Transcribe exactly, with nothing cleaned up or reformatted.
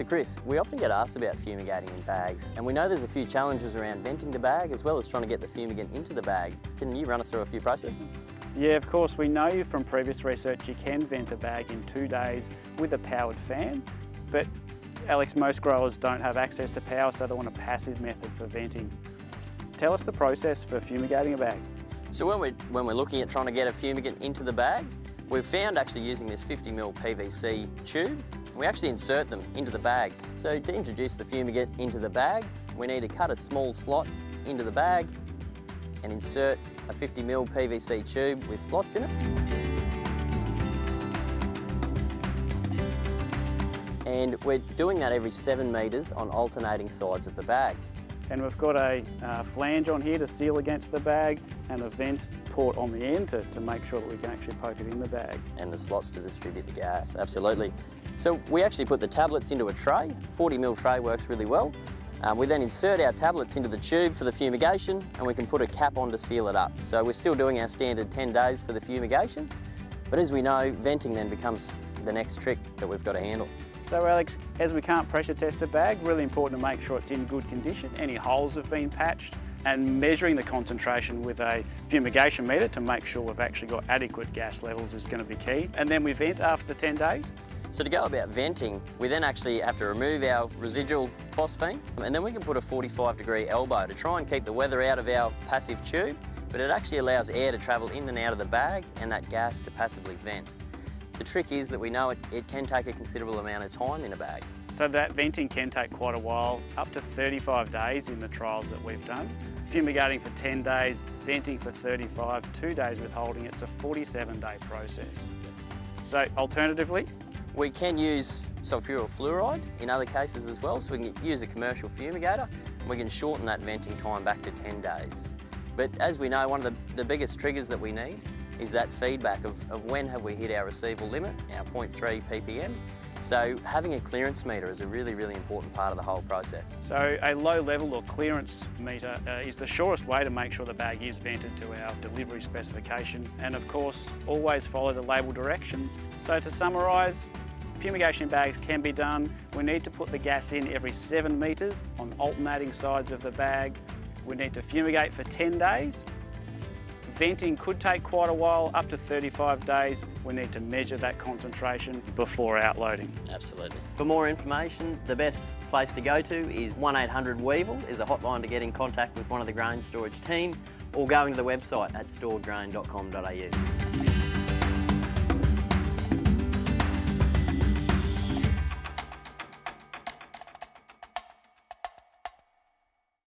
Chris, we often get asked about fumigating in bags, and we know there's a few challenges around venting the bag as well as trying to get the fumigant into the bag. Can you run us through a few processes? Yeah, of course. We know from previous research you can vent a bag in two days with a powered fan, but Alex, most growers don't have access to power, so they want a passive method for venting. Tell us the process for fumigating a bag. So when we're, when we're looking at trying to get a fumigant into the bag, we've found actually using this fifty mil P V C tube, we actually insert them into the bag. So to introduce the fumigant into the bag, we need to cut a small slot into the bag and insert a fifty mil P V C tube with slots in it. And we're doing that every seven metres on alternating sides of the bag. And we've got a uh, flange on here to seal against the bag and a vent port on the end to, to make sure that we can actually poke it in the bag. And the slots to distribute the gas, absolutely. So we actually put the tablets into a tray. forty mil tray works really well. Um, we then insert our tablets into the tube for the fumigation, and we can put a cap on to seal it up. So we're still doing our standard ten days for the fumigation, but as we know, venting then becomes the next trick that we've got to handle. So Alex, as we can't pressure test a bag, really important to make sure it's in good condition. Any holes have been patched, and measuring the concentration with a fumigation meter to make sure we've actually got adequate gas levels is going to be key. And then we vent after the ten days. So to go about venting, we then actually have to remove our residual phosphine, and then we can put a forty-five degree elbow to try and keep the weather out of our passive tube, but it actually allows air to travel in and out of the bag and that gas to passively vent. The trick is that we know it, it can take a considerable amount of time in a bag. So that venting can take quite a while, up to thirty-five days in the trials that we've done. Fumigating for ten days, venting for thirty-five, two days withholding, it's a forty-seven day process. So alternatively, we can use sulfuryl fluoride in other cases as well, so we can use a commercial fumigator and we can shorten that venting time back to ten days. But as we know, one of the, the biggest triggers that we need is that feedback of, of when have we hit our receival limit, our zero point three P P M. So having a clearance meter is a really, really important part of the whole process. So a low level or clearance meter uh, is the surest way to make sure the bag is vented to our delivery specification. And of course, always follow the label directions. So to summarise, fumigation bags can be done. We need to put the gas in every seven metres on alternating sides of the bag. We need to fumigate for ten days. Venting could take quite a while, up to thirty-five days. We need to measure that concentration before outloading. Absolutely. For more information, the best place to go to is one eight hundred Weevil is a hotline to get in contact with one of the grain storage team, or going to the website at stored grain dot com dot A U.